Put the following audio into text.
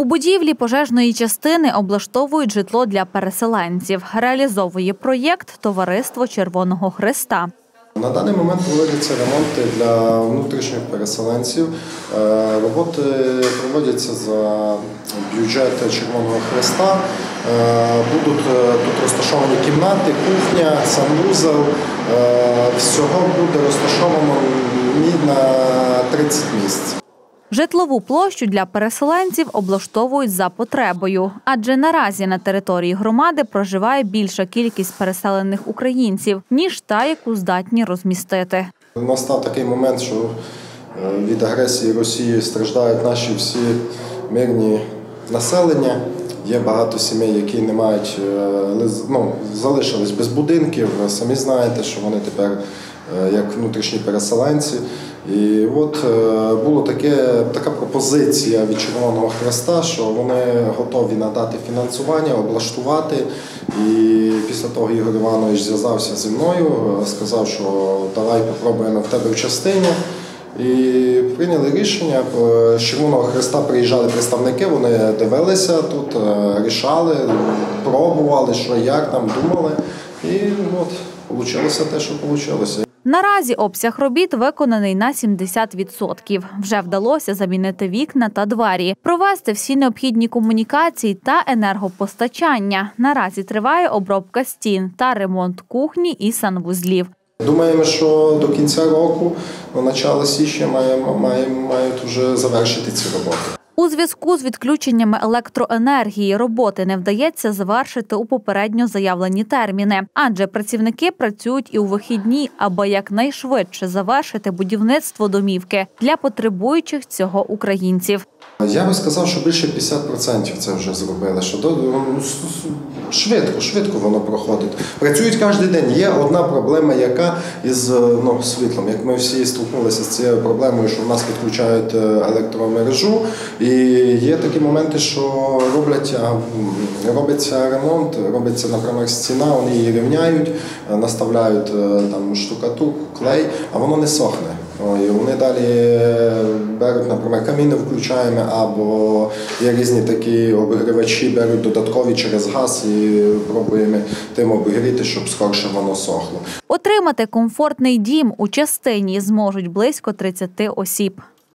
У будівлі пожежної частини облаштовують житло для переселенців. Реалізовує проєкт товариство Червоного Хреста. На даний момент проводяться ремонти для внутрішніх переселенців. Роботи проводяться за бюджет Червоного Хреста. Будуть тут розташовані кімнати, кухня, санвузол. Всього буде розташовано на 30 місць. Житлову площу для переселенців облаштовують за потребою, адже наразі на території громади проживає більша кількість переселених українців, ніж та, яку здатні розмістити. Настав такий момент, що від агресії Росії страждають наші всі мирні населення. Є багато сімей, які не мають, залишились без будинків. Самі знаєте, що вони тепер як внутрішні переселенці. І от була така пропозиція від Червоного Хреста, що вони готові надати фінансування, облаштувати. І після того Ігор Іванович зв'язався зі мною, сказав, що давай попробуємо в тебе в частині. І прийняли рішення. З Червоного Хреста приїжджали представники, вони дивилися тут, рішали, пробували, що як там, думали. І от вийшло те, що вийшло. Наразі обсяг робіт виконаний на 70%. Вже вдалося замінити вікна та двері, провести всі необхідні комунікації та енергопостачання. Наразі триває обробка стін та ремонт кухні і санвузлів. Думаємо, що до кінця року, на початку січня, мають вже завершити ці роботи. У зв'язку з відключеннями електроенергії роботи не вдається завершити у попередньо заявлені терміни, адже працівники працюють і у вихідні, аби якнайшвидше завершити будівництво домівки для потребуючих цього українців. Я би сказав, що більше 50% це вже зробили, що швидко воно проходить. Працюють кожен день. Є одна проблема, яка із світлом. Як ми всі стикнулися з цією проблемою, що в нас відключають електромережу. І є такі моменти, що робиться ремонт, робиться, наприклад, стіна, вони її рівняють, наставляють там штукатурку, клей, а воно не сохне. І вони далі беруть, наприклад, каміни включаємо, або є різні такі обігрівачі, беруть додаткові через газ і пробуємо тим обігріти, щоб скорше воно сохло. Отримати комфортний дім у частині зможуть близько 30 осіб.